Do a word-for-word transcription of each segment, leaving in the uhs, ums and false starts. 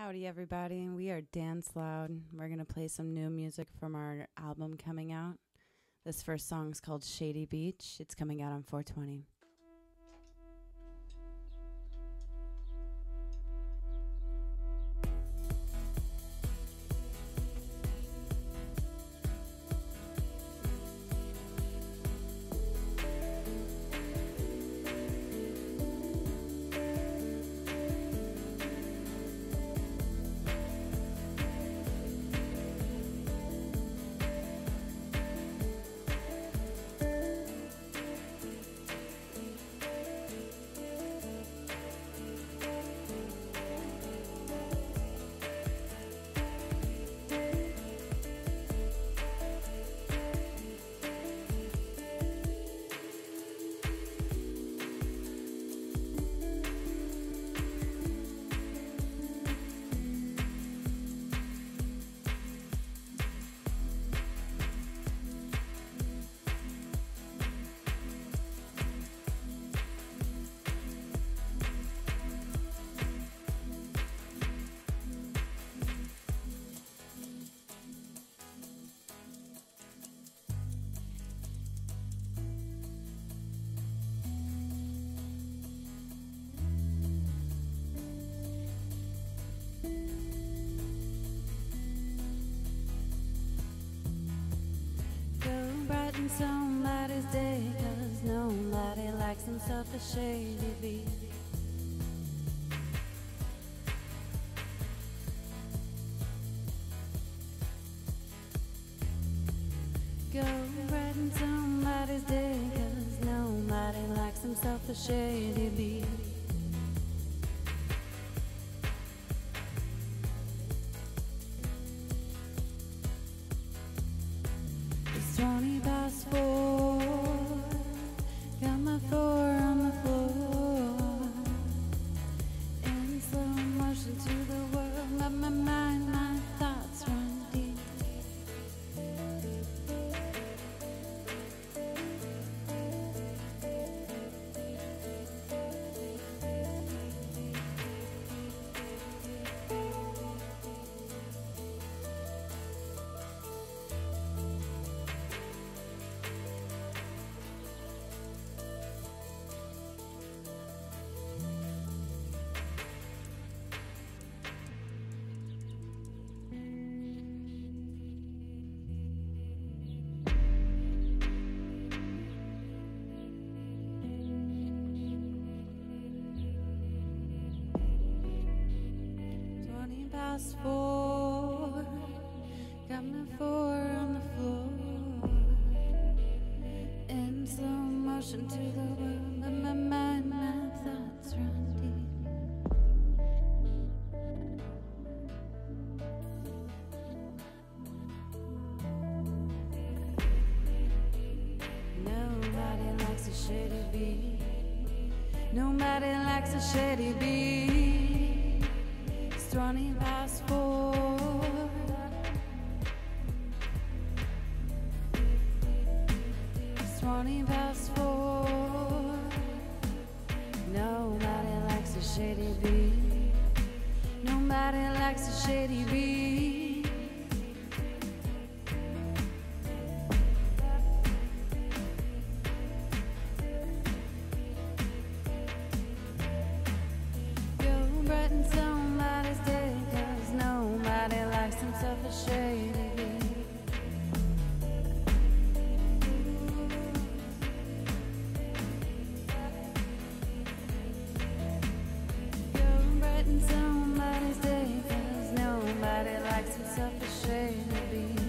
Howdy, everybody. We are Dance Loud. We're going to play some new music from our album coming out. This first song is called Shady Beach. It's coming out on four twenty. Somebody's day, 'cause nobody likes himself a shady beat. Go brighten somebody's day, 'cause nobody likes himself a shady beat. It's twenty past four, got my four on the floor, in slow motion to the world, but my mind, my thoughts run deep. Past four, got my four on the floor, in slow motion to the world, but my mind, my thoughts run deep. Nobody likes a shady beat. Nobody likes a shady beat. It's twenty past four. It's twenty past four. Nobody likes a shady beat. Nobody likes a shady beat. Go brighten somebody's day, 'cause nobody likes himself a shady beat. Go brighten somebody's day, 'cause nobody likes himself a shady beat.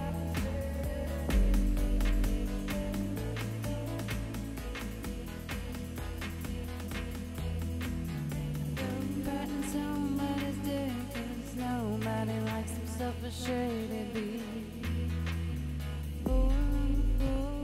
Somebody's day, 'cause nobody likes himself a shady beat. Oh, oh.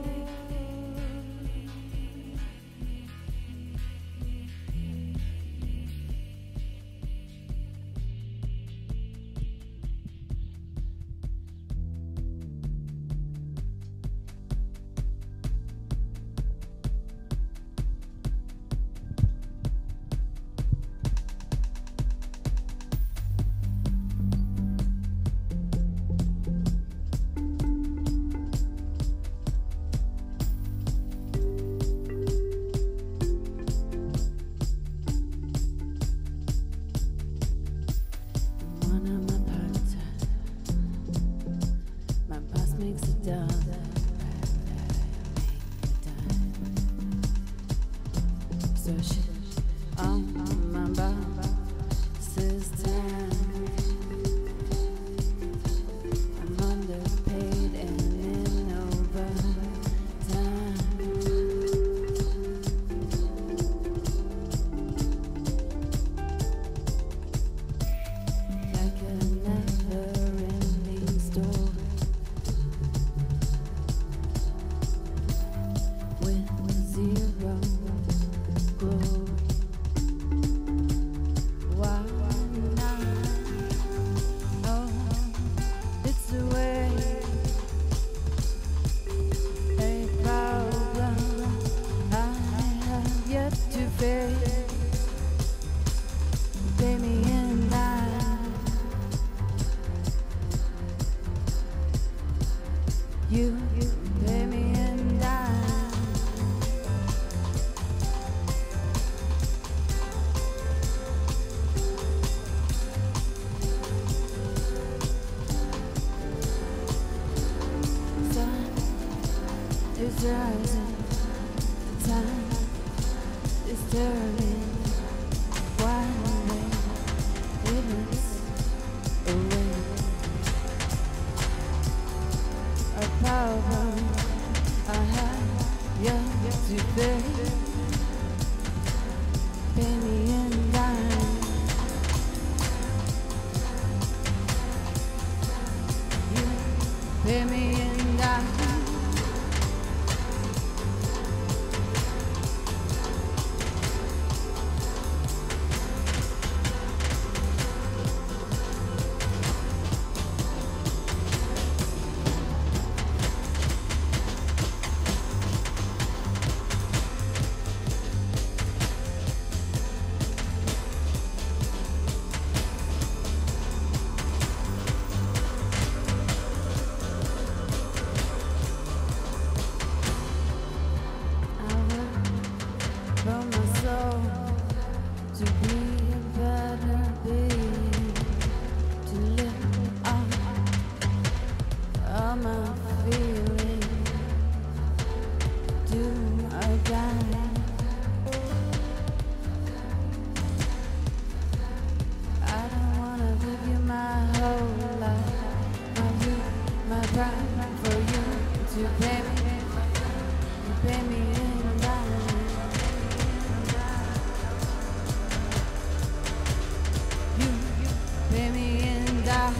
rising, the time is turning. Wide awake, limits away. A power I have yet to pay. Pay me in dime. You pay me in dime. From my soul to be a better being, to live up all my feelings, do or die. I don't wanna give you my whole life, my youth, my pride, for you to pay me, to pay me in dime. Pay me in dime.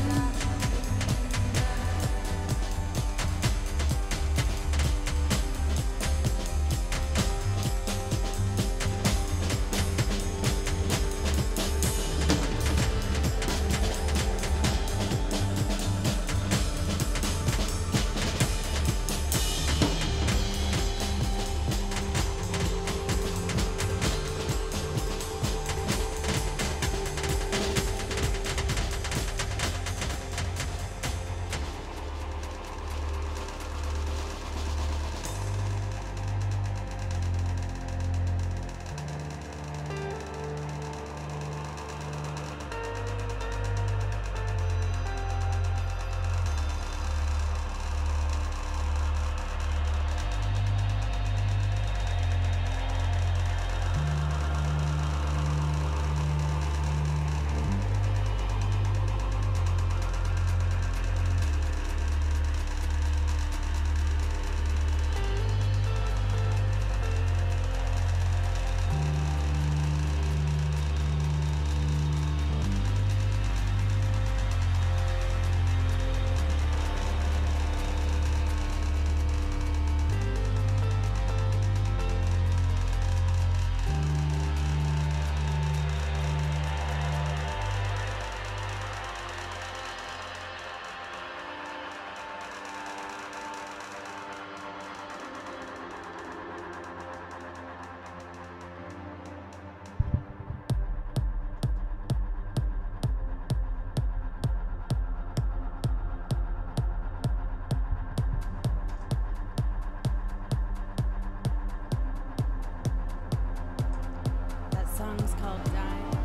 Song's called Dime.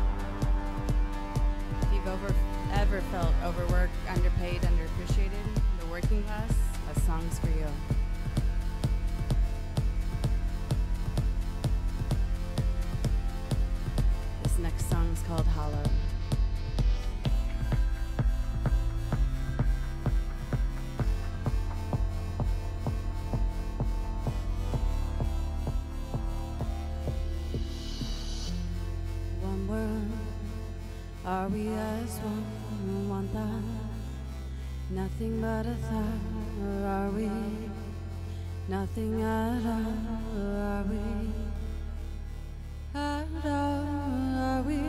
If you've over, ever felt overworked, underpaid, underappreciated, the working class, a song's for you. This next song's called Hollow. Are we as one, one thought, nothing but a thought, or are we nothing at all, or are we at all, are we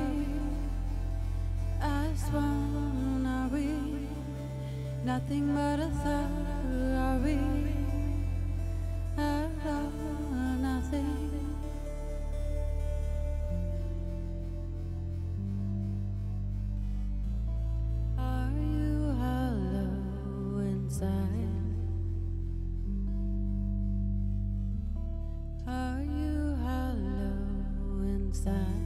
as one, are we nothing but a thought, or are we at all, nothing? Are you hollow inside?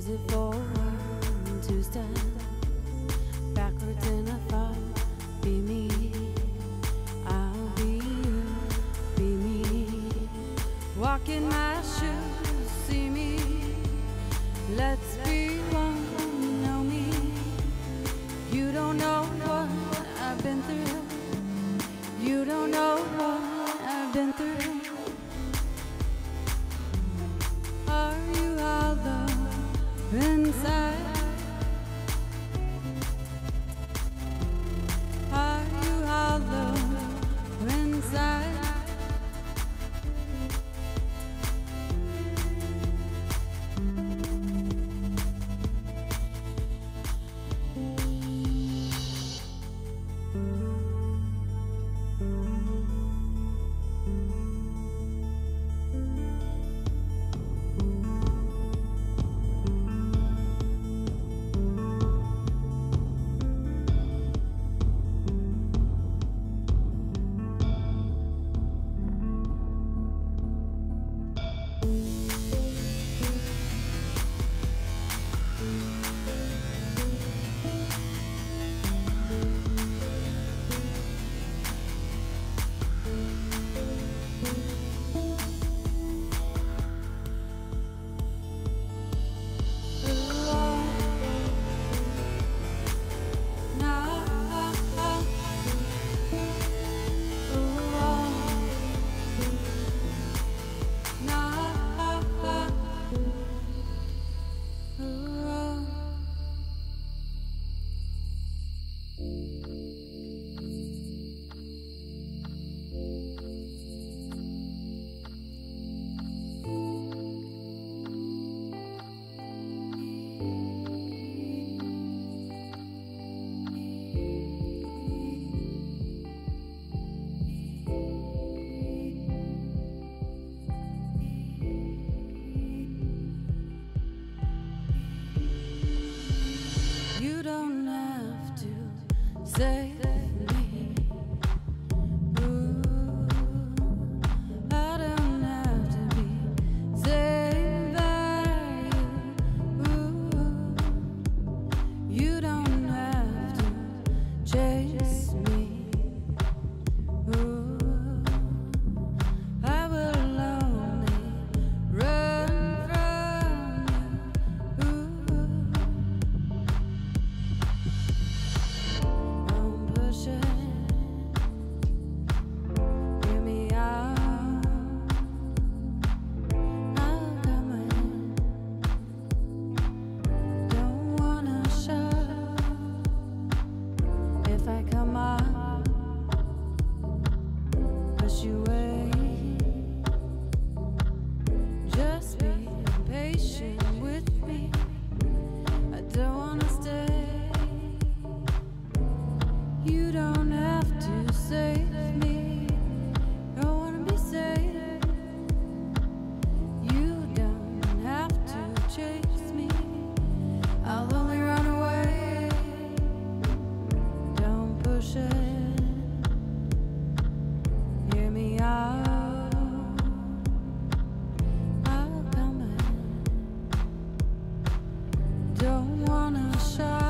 Is it forward to stand backwards in a thought? Be me, I'll be you, be me. Walk in my shoes, see me. Let's be one, know me. You don't know what I've been through. You don't know what I've been through. Are you hollow inside? Are you hollow inside? You don't have to save me. Ooh, I don't have to be saved by you. Ooh, you don't have to chase me. Ooh, I will only run from you. Ooh. Don't push it, hear me out. I'll come in. Don't wanna shout. If I come out, push you away. Just be patient with me. I don't wanna stay. You don't have to save me. Don't wanna be saved. You don't have to chase me. I'll only run away. Don't push it. Hear me out. I'll come in. Don't wanna shout.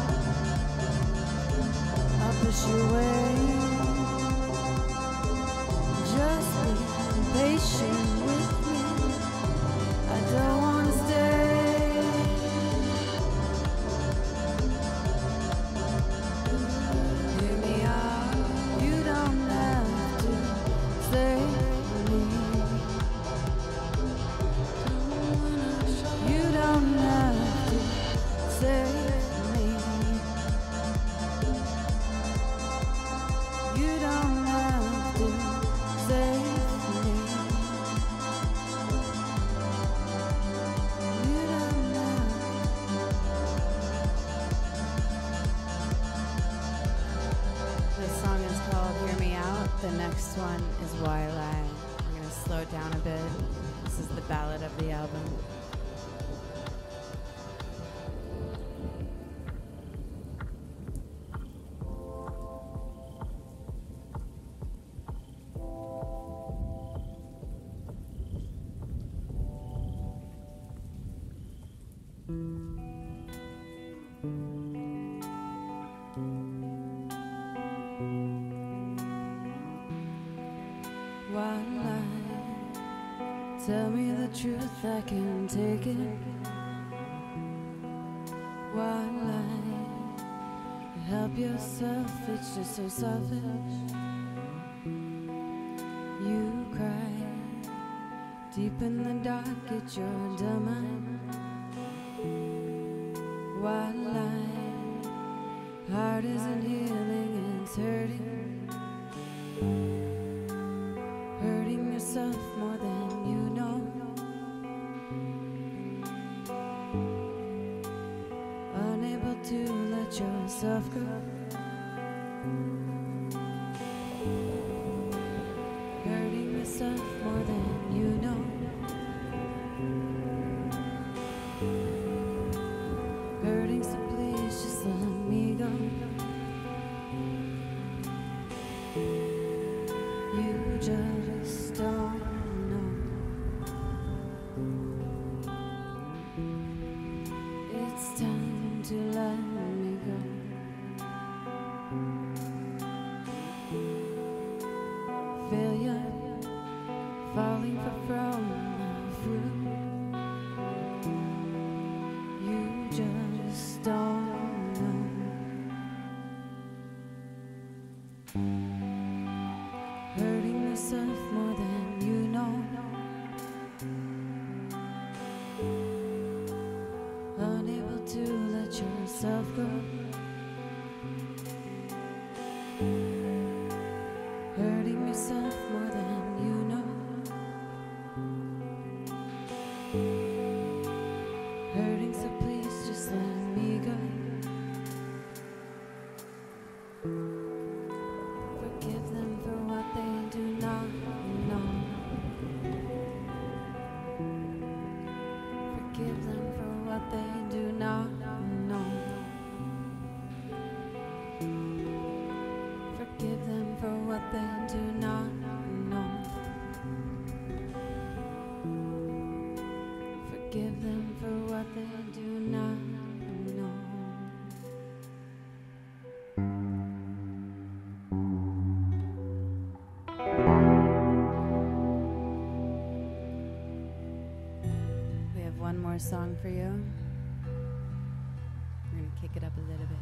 push you away. This one is Wildlife. We're gonna slow it down a bit. This is the ballad of the album. Tell me the truth, I can take it. One lie, help yourself, it's just so selfish. You cry, deep in the dark, it's your dumb mind. One lie, heart isn't healing, it's hurting. Hurting yourself more than you know. Unable to let yourself go. Hurting yourself more than you know. Hurting, so please just let me go. You just don't know. It's time to let me go. Failure, falling from the fruit. You just don't know. Hurting yourself more than you know. Unable to let yourself go. Hurting yourself more than you know. Hurting, so please just let me go. Forgive them for what they do not know. Forgive them for what they do not know. Forgive them for what they do not know. Forgive them for what they do not know. We have one more song for you. We're gonna kick it up a little bit.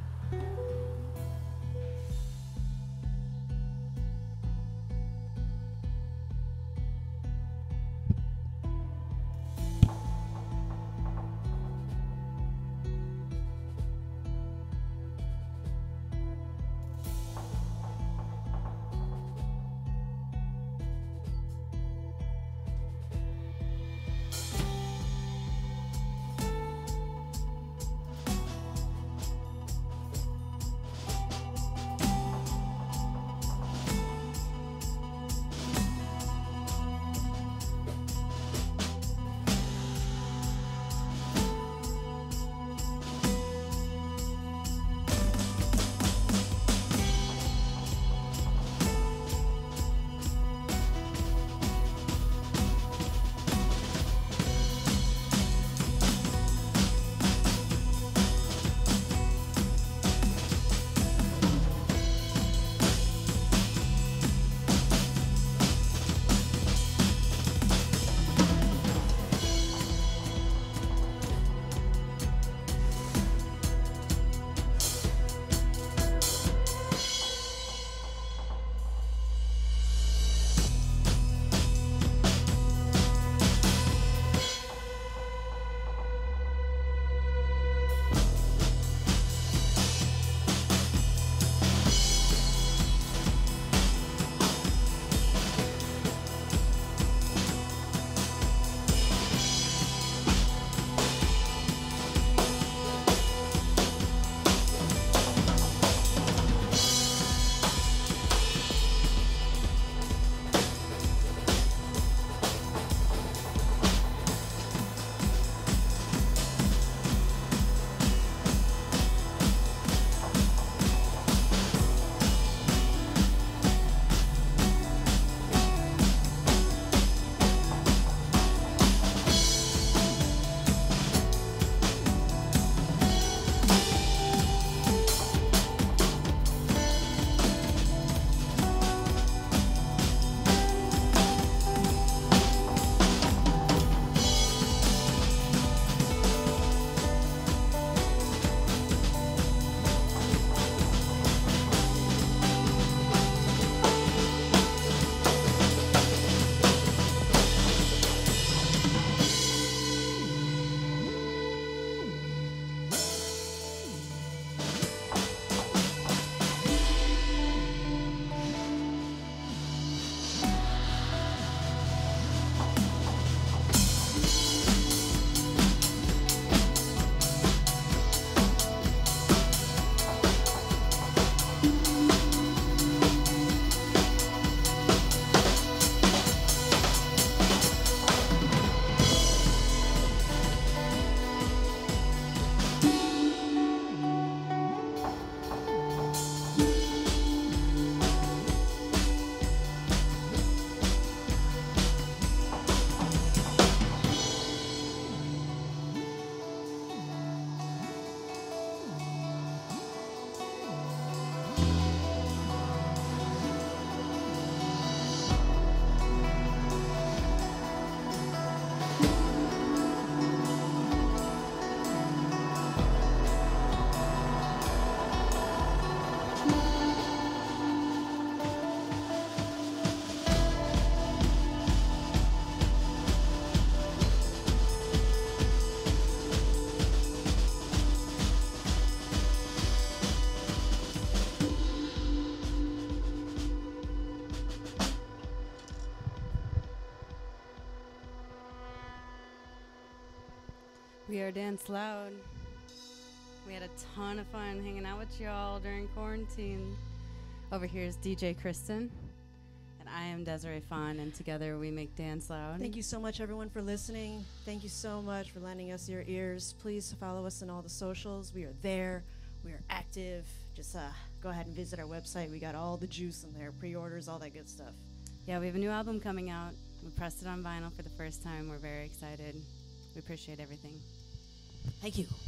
We are Dance Loud. We had a ton of fun hanging out with y'all during quarantine. Over here is D J Kristen, and I am Desiree Fawn, and together we make Dance Loud. Thank you so much, everyone, for listening. Thank you so much for lending us your ears. Please follow us on all the socials. We are there. We are active. Just uh, go ahead and visit our website. We got all the juice in there, pre-orders, all that good stuff. Yeah, we have a new album coming out. We pressed it on vinyl for the first time. We're very excited. We appreciate everything. Thank you.